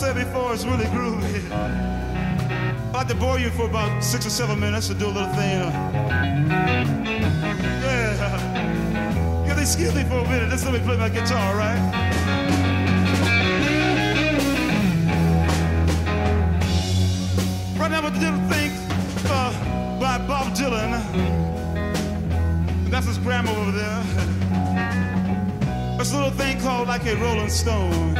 said before, it's really groovy. I'd like to bore you for about 6 or 7 minutes to do a little thing. Yeah, excuse me for a minute. Just let me play my guitar, right? Right now, we're doing a thing by Bob Dylan. That's his grandma over there. It's a little thing called Like a Rolling Stone.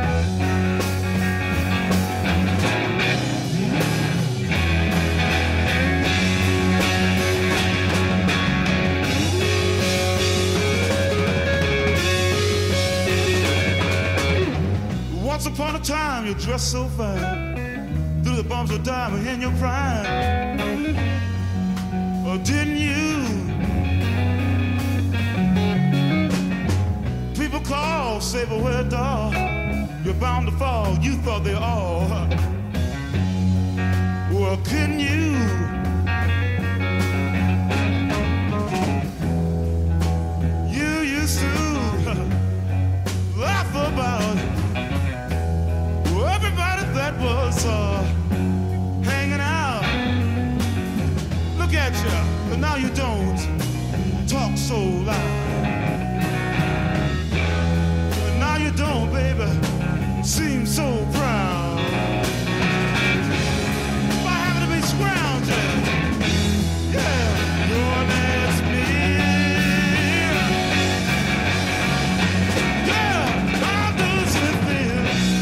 Once upon a time, you dressed so fine, through the bumps of diamond in your prime. Or didn't you? People call, say, but where, dog? You're bound to fall. You thought they all. Well, couldn't you? You used to laugh about everybody that was hanging out. Look at you, but now you don't talk so loud. But now you don't, baby, seem so proud. By having to be scrounging, yeah, your next meal. Yeah, how does it feel?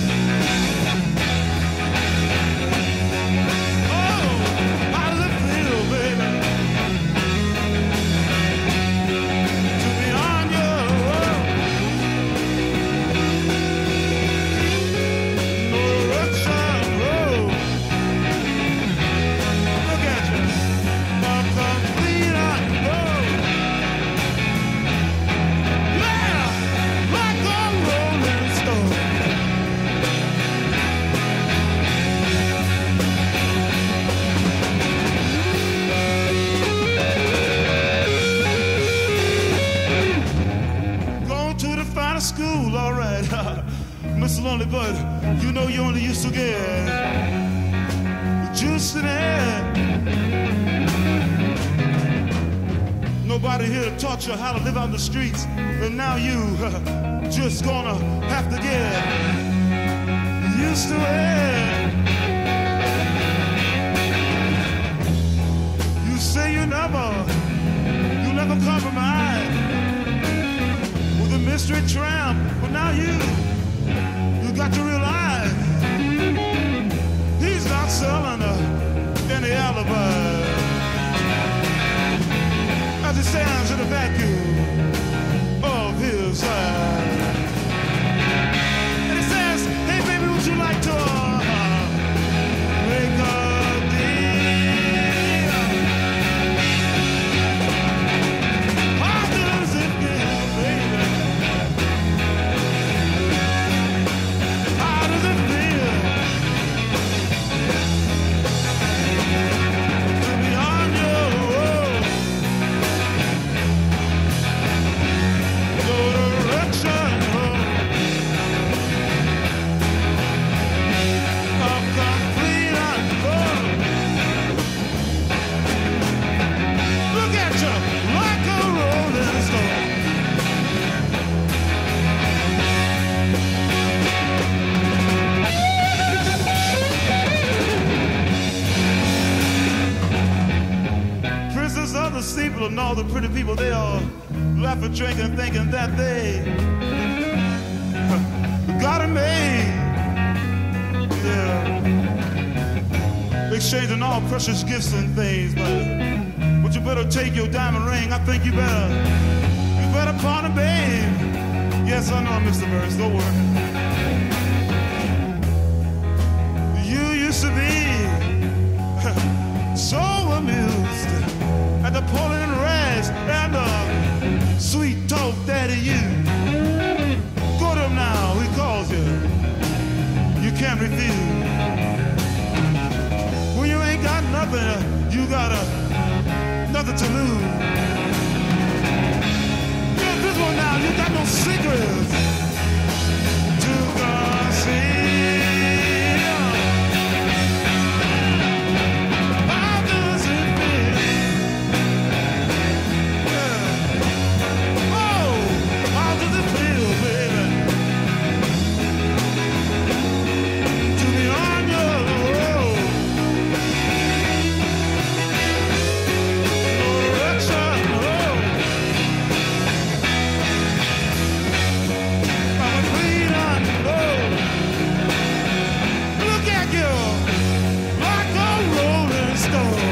School, all right, Mr. Lonely, but you know you only used to get juice in it. Nobody here taught you how to live out in the streets, and now you just gonna have to get used to it. You say you never compromise. Mystery tramp, but now you got to realize he's not selling any alibi as he stands in the vacuum of his eyes. And he says, hey baby, would you like to make a deal? How does it feel, baby? People and all the pretty people, they all laughing, drinking, thinking that they got it made. Yeah, exchanging all precious gifts and things, but you better take your diamond ring. I think you better pawn it, babe. Yes, I know I missed the verse. Don't worry. You used to be so amused at the pulling and rags and the sweet talk daddy you. Go to him now, he calls you. You can't refuse. When you ain't got nothing, you got nothing to lose. Here's this one now, you got no secrets to conceal. store.